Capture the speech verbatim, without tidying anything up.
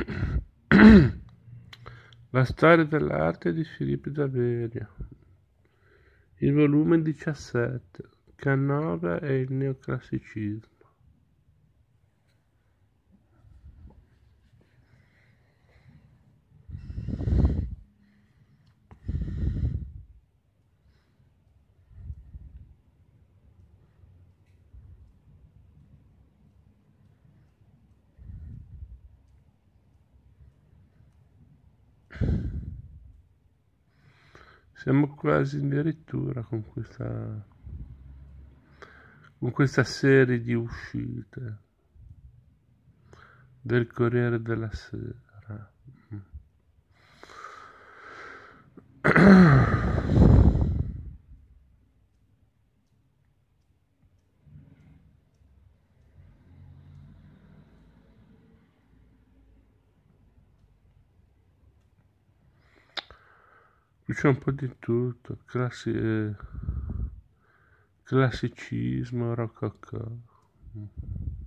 La storia dell'arte di Filippo Daveria, il volume diciassette, Canova e il neoclassicismo. Siamo quasi in dirittura con questa, con questa serie di uscite del Corriere della Sera. Qui c'è un po' di tutto, classi, eh, classicismo, rococò.